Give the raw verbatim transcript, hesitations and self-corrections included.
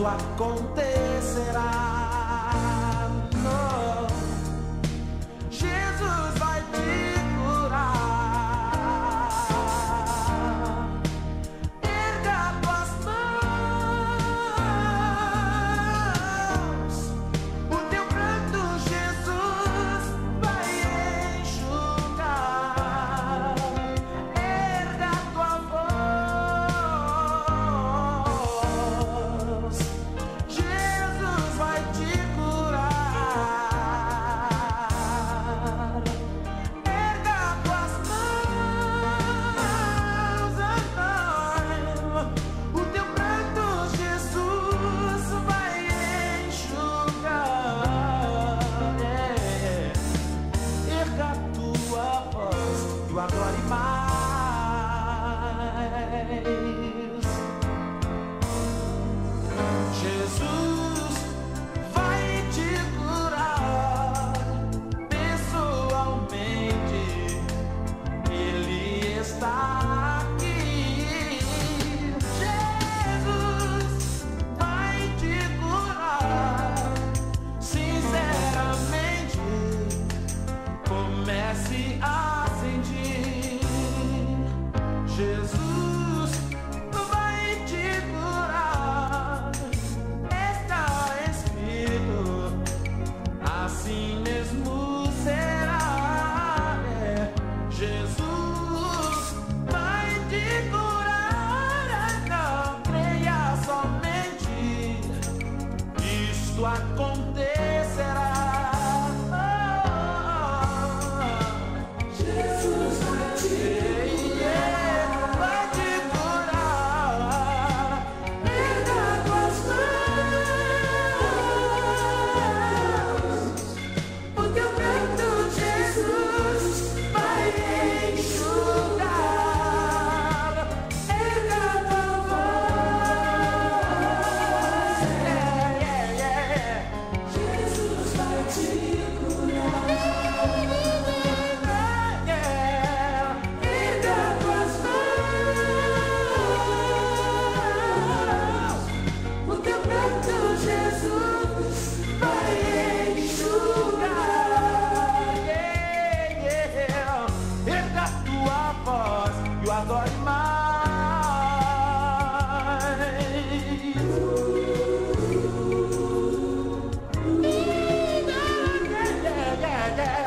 acontecerá. Não. Jesus vai te curar. Erga tuas mãos, o teu pranto Jesus vai enxugar. Erga tua voz, Jesus vai te curar. Erga tuas mãos, o teu pranto Jesus vai enxugar. Erga tua voz e o adore mais. Jesus vai te curar pessoalmente. Ele está aqui. Jesus vai te curar sinceramente. Comece a sentir. Jesus vai te curar. Está escrito, assim mesmo será. É. Jesus vai te curar. Não creia somente, isto acontecerá. Jesus vai te vai te curar. Erga tuas mãos, o teu pranto Jesus vai enxugar. Erga tua voz, yeah, yeah, yeah. Jesus vai te curar. Yeah. Erga tuas mãos, o teu pranto Jesus vai enxugar. Yeah, yeah. Erga tua voz e o adore mais. Yeah, yeah, yeah, yeah.